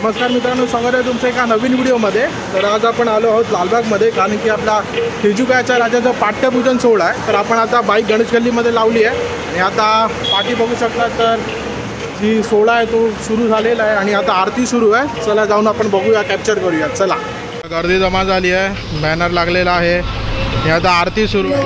नमस्कार मित्रांनो, स्वागत आहे तुमचं एका नवीन व्हिडिओमध्ये। तर आज आपण आलो आहोत लालबागमध्ये, कारण की आपला तेजुकायाच्या राजाचा पाट्यपूजन सोहळा आहे। तर आपण आता बाईक गणेश गल्लीमध्ये लावली आहे आणि आता पाठी बघू शकता, तर जी सोहळा आहे तो सुरू झालेला आहे आणि आता आरती सुरू आहे। चला जाऊन आपण बघूया, कॅप्चर करूया। चला, गर्दी जमा झाली आहे, बॅनर लागलेला आहे, हे आता आरती सुरू आहे।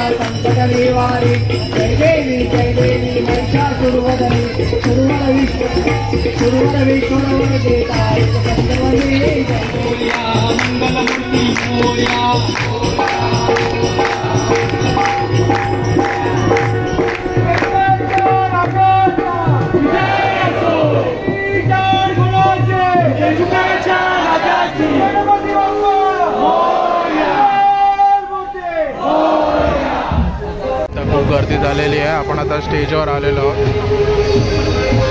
खूप गर्दी झालेली आहे, आपण आता स्टेजवर आलेलो आहोत।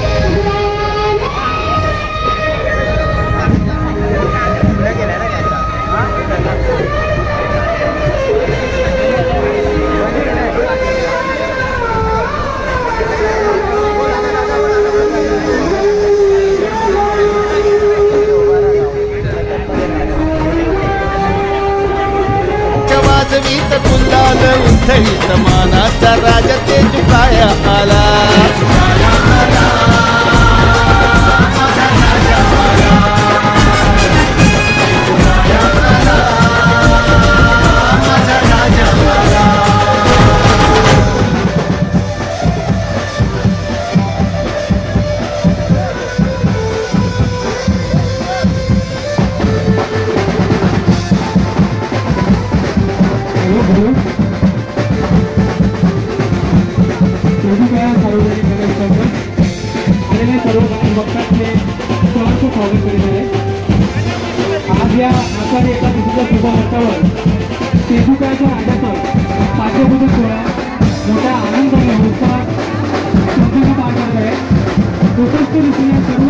वाजवीत गुलाल उधळीत मानाचा राजा तेजुकाया आला। आज या आषाढी एकादशीच्या शुभ मुहूर्तावर तेजुकायाच्या राजाचा पाठ्यपूजन सोहळा मोठ्या आनंदाने उत्साहात संपन्न पार पडत आहे। उपस्थित असलेल्या सर्व